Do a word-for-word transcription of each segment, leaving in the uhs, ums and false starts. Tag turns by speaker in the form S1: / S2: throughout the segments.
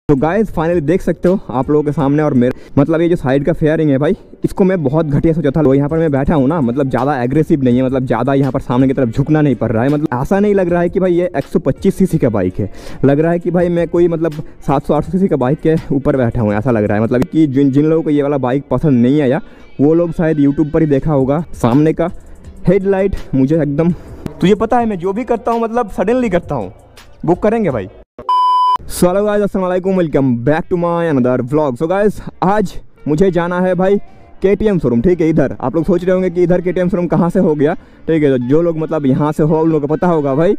S1: तो guys finally देख सकते हो आप लोगों के सामने, और मेरे मतलब ये जो साइड का फेयरिंग है भाई, इसको मैं बहुत घटिया सोचा था। यहाँ पर मैं बैठा हूँ ना, मतलब ज़्यादा एग्रेसिव नहीं है, मतलब ज़्यादा यहाँ पर सामने की तरफ झुकना नहीं पड़ रहा है। मतलब ऐसा नहीं लग रहा है कि भाई ये एक सौ पच्चीस सीसी का बाइक है, लग रहा है कि भाई मैं कोई मतलब सात सौ आठ सौ सीसी का बाइक के ऊपर बैठा हूँ, ऐसा लग रहा है। मतलब कि जिन जिन लोगों को ये वाला बाइक पसंद नहीं आया वो लोग शायद यूट्यूब पर ही देखा होगा। सामने का हेडलाइट मुझे एकदम, तुझे पता है मैं जो भी करता हूँ मतलब सडनली करता हूँ। बुक करेंगे भाई। सो हेलो गाइस, अस्सलाम वालेकुम, welcome back to my another vlog. So guys आज मुझे जाना है भाई केटीएम शोरूम, ठीक है। इधर आप लोग सोच रहे होंगे कि इधर केटीएम शोरूम कहाँ से हो गया, ठीक है। तो जो लोग मतलब यहाँ से हो उन लोगों को पता होगा भाई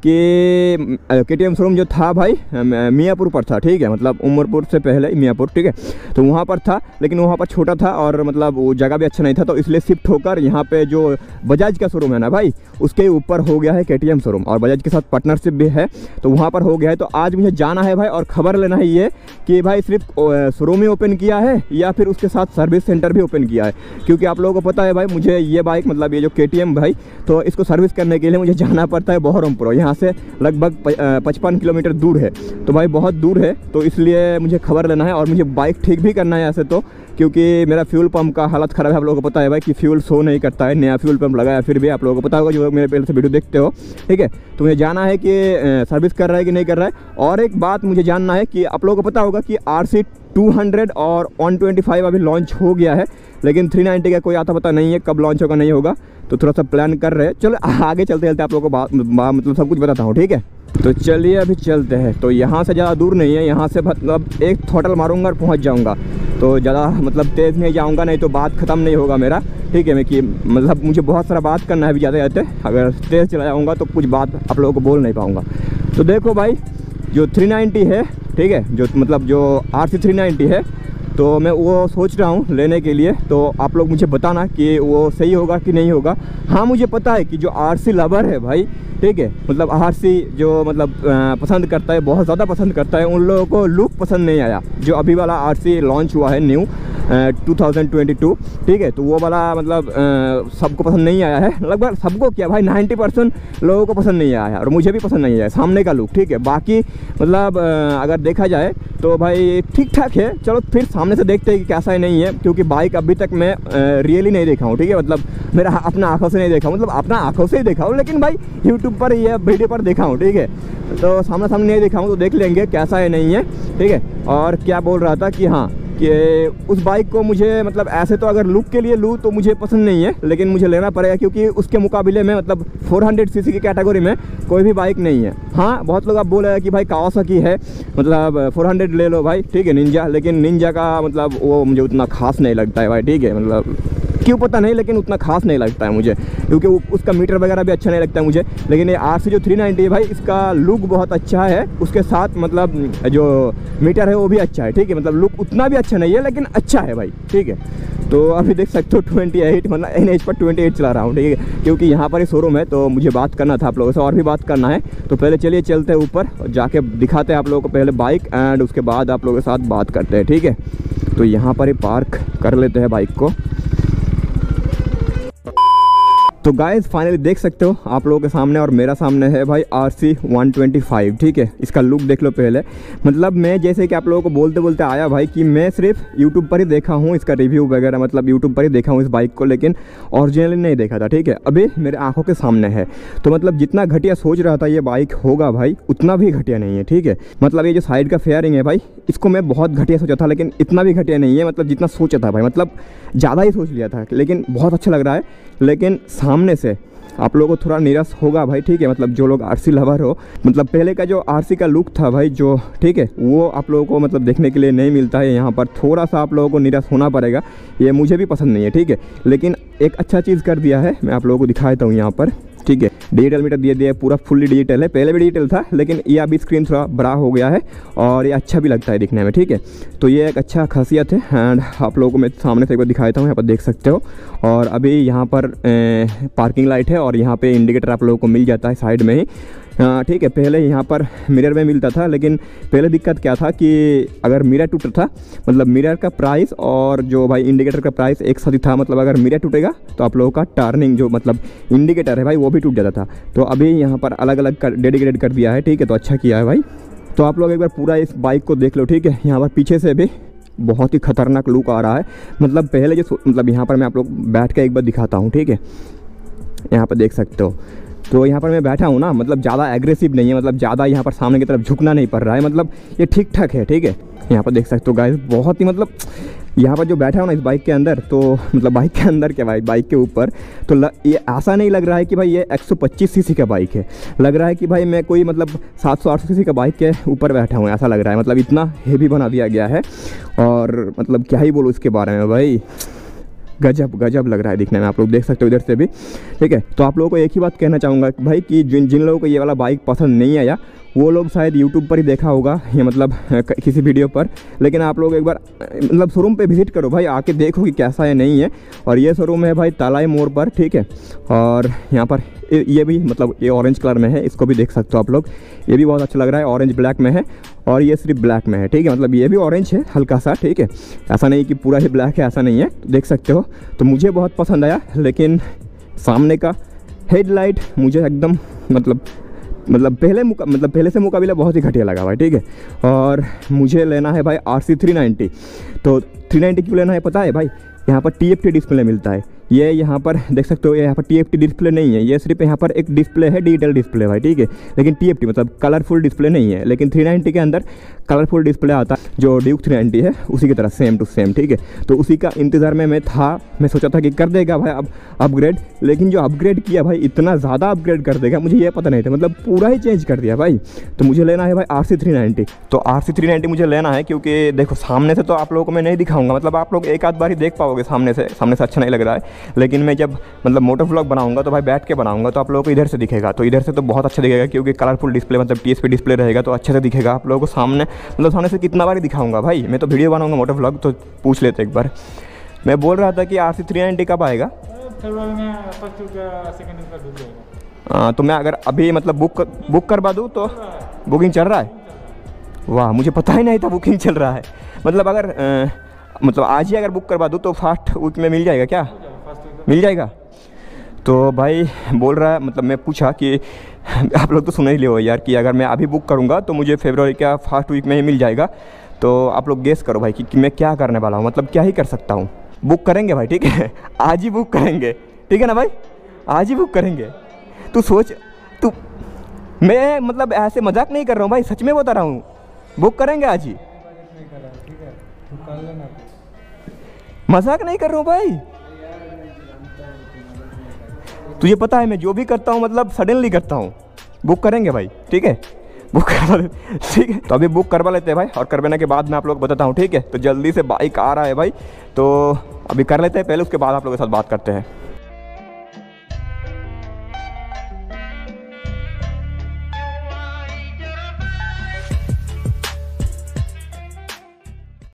S1: कि केटीएम शोरूम जो था भाई मियाँपुर पर था, ठीक है। मतलब उमरपुर से पहले मियाँपुर, ठीक है। तो वहाँ पर था, लेकिन वहाँ पर छोटा था और मतलब वो जगह भी अच्छा नहीं था, तो इसलिए शिफ्ट होकर यहाँ पे जो बजाज का शोरूम है ना भाई, उसके ऊपर हो गया है केटीएम शोरूम, और बजाज के साथ पार्टनरशिप भी है, तो वहाँ पर हो गया है। तो आज मुझे जाना है भाई और ख़बर लेना है ये कि भाई सिर्फ शोरूम ही ओपन किया है या फिर उसके साथ सर्विस सेंटर भी ओपन किया है। क्योंकि आप लोगों को पता है भाई, मुझे ये बाइक मतलब ये जो केटीएम भाई, तो इसको सर्विस करने के लिए मुझे जाना पड़ता है बहरमपुर। यहाँ से लगभग पचपन किलोमीटर दूर है, तो भाई बहुत दूर है, तो इसलिए मुझे खबर लेना है और मुझे बाइक ठीक भी करना है ऐसे तो, क्योंकि मेरा फ्यूल पंप का हालत ख़राब है। आप लोगों को पता है भाई कि फ्यूल शो नहीं करता है, नया फ्यूल पंप लगाया फिर भी, आप लोगों को पता होगा जो लोग मेरे पहले से वीडियो देखते हो, ठीक है। तो मुझे जानना है कि सर्विस कर रहा है कि नहीं कर रहा है। और एक बात मुझे जानना है कि आप लोगों को पता होगा कि आर सी टू हंड्रेड और वन ट्वेंटी फाइव अभी लॉन्च हो गया है, लेकिन थ्री नाइन्टी का कोई आता पता नहीं है कब लॉन्च होगा नहीं होगा, तो थोड़ा सा प्लान कर रहे हैं। चलो आगे चलते चलते आप लोगों को बात मतलब सब कुछ बताता हूँ, ठीक है। तो चलिए अभी चलते हैं। तो यहाँ से ज़्यादा दूर नहीं है, यहाँ से मतलब एक थ्रॉटल मारूंगा और पहुँच जाऊँगा। तो ज़्यादा मतलब तेज़ नहीं जाऊँगा, नहीं तो बात ख़त्म नहीं होगा मेरा, ठीक है। मैं कि मतलब मुझे बहुत सारा बात करना है अभी जाते जाते, अगर तेज़ चला जाऊँगा तो कुछ बात आप लोगों को बोल नहीं पाऊँगा। तो देखो भाई जो थ्री नाइन्टी है, ठीक है, जो मतलब जो आर सी थ्री नाइन्टी है, तो मैं वो सोच रहा हूँ लेने के लिए। तो आप लोग मुझे बताना कि वो सही होगा कि नहीं होगा। हाँ मुझे पता है कि जो आरसी लवर है भाई, ठीक है, मतलब आरसी जो मतलब पसंद करता है, बहुत ज़्यादा पसंद करता है, उन लोगों को लुक पसंद नहीं आया जो अभी वाला आरसी लॉन्च हुआ है new two thousand twenty two, ठीक है। तो वो वाला मतलब सबको पसंद नहीं आया है, लगभग सबको क्या भाई नाइन्टी परसेंट लोगों को पसंद नहीं आया है, और मुझे भी पसंद नहीं आया सामने का लुक, ठीक है। बाकी मतलब अगर देखा जाए तो भाई ठीक ठाक है। चलो फिर सामने से देखते हैं कि कैसा है नहीं है, क्योंकि बाइक अभी तक मैं रियली नहीं देखा हूँ, ठीक है। मतलब मेरा अपना आँखों से नहीं देखा हूँ, मतलब अपना आँखों से ही देखा हूँ, लेकिन भाई यूट्यूब पर या वीडियो पर देखा हूँ, ठीक है। तो सामने सामने नहीं देखा हूँ, तो देख लेंगे कैसा है नहीं है, ठीक है। और क्या बोल रहा था कि हाँ कि उस बाइक को मुझे मतलब ऐसे तो अगर लुक के लिए लूँ तो मुझे पसंद नहीं है, लेकिन मुझे लेना पड़ेगा, क्योंकि उसके मुकाबले में मतलब फोर हंड्रेड सीसी की कैटेगरी में कोई भी बाइक नहीं है। हाँ बहुत लोग आप बोल रहे हैं कि भाई कावासाकी है, मतलब फोर हंड्रेड ले लो भाई, ठीक है, निंजा, लेकिन निंजा का मतलब वो मुझे उतना खास नहीं लगता है भाई, ठीक है। मतलब क्यों पता नहीं, लेकिन उतना खास नहीं लगता है मुझे, क्योंकि उसका मीटर वगैरह भी अच्छा नहीं लगता है मुझे। लेकिन ये आर सी जो थ्री नाइन्टी है भाई, इसका लुक बहुत अच्छा है, उसके साथ मतलब जो मीटर है वो भी अच्छा है, ठीक है। मतलब लुक उतना भी अच्छा नहीं है, लेकिन अच्छा है भाई, ठीक है। तो अभी देख सकते हो ट्वेंटी एट मतलब एन एच पर ट्वेंटी एट चला रहा हूँ, ठीक है, क्योंकि यहाँ पर ही शोरूम है, तो मुझे बात करना था आप लोगों से, और भी बात करना है। तो पहले चलिए चलते हैं ऊपर, जाके दिखाते हैं आप लोगों को पहले बाइक, एंड उसके बाद आप लोगों के साथ बात करते हैं, ठीक है। तो यहाँ पर ही पार्क कर लेते हैं बाइक को। तो गाइस फाइनली देख सकते हो आप लोगों के सामने, और मेरा सामने है भाई R C one twenty five, ठीक है। इसका लुक देख लो पहले। मतलब मैं जैसे कि आप लोगों को बोलते बोलते आया भाई कि मैं सिर्फ यूट्यूब पर ही देखा हूँ इसका रिव्यू वगैरह, मतलब यूट्यूब पर ही देखा हूँ इस बाइक को, लेकिन ओरिजिनली नहीं देखा था, ठीक है। अभी मेरे आंखों के सामने है, तो मतलब जितना घटिया सोच रहा था ये बाइक होगा भाई, उतना भी घटिया नहीं है, ठीक है। मतलब ये जो साइड का फेयरिंग है भाई, इसको मैं बहुत घटिया सोचा था, लेकिन इतना भी घटिया नहीं है, मतलब जितना सोचा था भाई, मतलब ज़्यादा ही सोच लिया था, लेकिन बहुत अच्छा लग रहा है। लेकिन सामने से आप लोगों को थोड़ा निराश होगा भाई, ठीक है। मतलब जो लोग आरसी लवर हो, मतलब पहले का जो आरसी का लुक था भाई जो, ठीक है, वो आप लोगों को मतलब देखने के लिए नहीं मिलता है यहाँ पर, थोड़ा सा आप लोगों को निराश होना पड़ेगा। ये मुझे भी पसंद नहीं है, ठीक है, लेकिन एक अच्छा चीज़ कर दिया है, मैं आप लोगों को दिखा देता हूँ यहाँ पर, ठीक है। डिजिटल मीटर दिए दिया है, पूरा फुल्ली डिजिटल है, पहले भी डिजिटल था, लेकिन ये अभी स्क्रीन थोड़ा बड़ा हो गया है और ये अच्छा भी लगता है दिखने में, ठीक है। तो ये एक अच्छा खासियत है, एंड आप लोगों को मैं सामने से एक बार दिखा देता हूँ, यहाँ पर देख सकते हो। और अभी यहाँ पर ए, पार्किंग लाइट है, और यहाँ पे इंडिकेटर आप लोगों को मिल जाता है साइड में ही, ठीक है। पहले यहाँ पर मिरर में मिलता था, लेकिन पहले दिक्कत क्या था कि अगर मिरर टूटता था, मतलब मिरर का प्राइस और जो भाई इंडिकेटर का प्राइस एक साथ ही था, मतलब अगर मिरर टूटेगा तो आप लोगों का टर्निंग जो मतलब इंडिकेटर है भाई वो भी टूट जाता था। तो अभी यहाँ पर अलग अलग कर डेडिकेटेड कर दिया है, ठीक है, तो अच्छा किया है भाई। तो आप लोग एक बार पूरा इस बाइक को देख लो, ठीक है। यहाँ पर पीछे से भी बहुत ही खतरनाक लुक आ रहा है। मतलब पहले जो मतलब यहाँ पर मैं आप लोग बैठ के एक बार दिखाता हूँ, ठीक है। यहाँ पर देख सकते हो, तो यहाँ पर मैं बैठा हूँ ना, मतलब ज़्यादा एग्रेसिव नहीं है, मतलब ज़्यादा यहाँ पर सामने की तरफ झुकना नहीं पड़ रहा है, मतलब ये ठीक ठाक है, ठीक है। यहाँ पर देख सकते हो गाइस, बहुत ही मतलब यहाँ पर जो बैठा हूँ ना इस बाइक के अंदर, तो मतलब बाइक के अंदर क्या भाई, बाइक के ऊपर, तो ल, ये ऐसा नहीं लग रहा है कि भाई ये एक सौ पच्चीस सीसी का बाइक है। लग रहा है कि भाई मैं कोई मतलब सात सौ आठ सौ सीसी का बाइक के ऊपर बैठा हूँ, ऐसा लग रहा है। मतलब इतना हेवी बना दिया गया है, और मतलब क्या ही बोलूँ इसके बारे में भाई, गजब गजब लग रहा है दिखने में। आप लोग देख सकते हो इधर से भी, ठीक है। तो आप लोगों को एक ही बात कहना चाहूँगा भाई कि जिन जिन लोगों को ये वाला बाइक पसंद नहीं आया, वो लोग शायद यूट्यूब पर ही देखा होगा या मतलब किसी वीडियो पर, लेकिन आप लोग एक बार मतलब शोरूम पे विज़िट करो भाई, आके देखो कि कैसा है नहीं है। और ये शोरूम है भाई तालाई मोड़ पर, ठीक है। और यहाँ पर ये भी मतलब ये ऑरेंज कलर में है, इसको भी देख सकते हो आप लोग, ये भी बहुत अच्छा लग रहा है। ऑरेंज ब्लैक में है और ये सिर्फ ब्लैक में है, ठीक है। मतलब ये भी ऑरेंज है हल्का सा, ठीक है। ऐसा नहीं कि पूरा ही ब्लैक है, ऐसा नहीं है, देख सकते हो। तो मुझे बहुत पसंद आया, लेकिन सामने का हेडलाइट मुझे एकदम मतलब मतलब पहले मतलब पहले से मुकाबला बहुत ही घटिया लगा भाई, ठीक है। और मुझे लेना है भाई आर सी थ्री नाइन्टी। तो थ्री नाइन्टी क्यों लेना है पता है भाई, यहाँ पर टी एफ टी डिस्प्ले मिलता है। ये यहाँ पर देख सकते हो, ये यहाँ पर टी एफ टी डिस्प्ले नहीं है, ये सिर्फ यहाँ पर एक डिस्प्ले है, डिजिटल डिस्प्ले भाई, ठीक है। लेकिन टी एफ टी मतलब कलरफुल डिस्प्ले नहीं है। लेकिन थ्री नाइन्टी के अंदर कलरफुल डिस्प्ले आता है, जो ड्यूक थ्री नाइन्टी है उसी की तरह सेम टू सेम, ठीक है। तो उसी का इंतज़ार में मैं था, मैं सोचा था कि कर देगा भाई अब अपग्रेड, लेकिन जो अपग्रेड किया भाई, इतना ज़्यादा अपग्रेड कर देगा मुझे ये पता नहीं था, मतलब पूरा ही चेंज कर दिया भाई। तो मुझे लेना है भाई आर सी थ्री नाइन्टी। तो आर सी थ्री नाइन्टी मुझे लेना है, क्योंकि देखो सामने से तो आप लोगों को मैं नहीं दिखाऊंगा, मतलब आप लोग एक आध बार ही देख पाओगे सामने से, सामने से अच्छा नहीं लग रहा है। लेकिन मैं जब मतलब मोटो व्लॉग बनाऊंगा तो भाई बैठ के बनाऊंगा, तो आप लोगों को इधर से दिखेगा, तो इधर से तो बहुत अच्छा दिखेगा, क्योंकि कलरफुल डिस्प्ले मतलब टी एस पी डिस्प्ले रहेगा, तो अच्छे से दिखेगा आप लोगों को सामने। मतलब सामने से कितना बार ही दिखाऊंगा भाई, मैं तो वीडियो बनाऊंगा मोटो व्लॉग, तो पूछ लेते एक बार। मैं बोल रहा था कि आर सी थ्री नाइन्टी कब आएगा? हाँ, तो मैं अगर अभी मतलब बुक बुक करवा दूँ तो बुकिंग चल रहा है? वाह, मुझे पता ही नहीं था बुकिंग चल रहा है। मतलब अगर आ, मतलब आज ही अगर बुक करवा दूँ तो फास्ट वीक में मिल जाएगा क्या? मिल जाएगा। तो भाई बोल रहा है, मतलब मैं पूछा कि आप लोग तो सुन ही लियो यार, कि अगर मैं अभी बुक करूँगा तो मुझे फरवरी का फर्स्ट वीक में ही मिल जाएगा। तो आप लोग गेस करो भाई कि, कि मैं क्या करने वाला हूँ, मतलब क्या ही कर सकता हूँ। बुक करेंगे भाई, ठीक है, आज ही बुक करेंगे, ठीक है ना भाई, आज ही बुक करेंगे। तू सोच, तू मैं मतलब ऐसे मजाक नहीं कर रहा हूँ भाई, सच में बता रहा हूँ, बुक करेंगे आज ही, मजाक नहीं कर रहा हूँ भाई। तुझे पता है मैं जो भी करता हूँ मतलब सडनली करता हूँ। बुक करेंगे भाई, ठीक है, बुक करवा लेते, ठीक है। तो अभी बुक करवा लेते हैं भाई, और करवाने के बाद मैं आप लोग बताता हूँ, ठीक है। तो जल्दी से बाइक आ रहा है भाई, तो अभी कर लेते हैं पहले, उसके बाद आप लोगों के साथ बात करते हैं।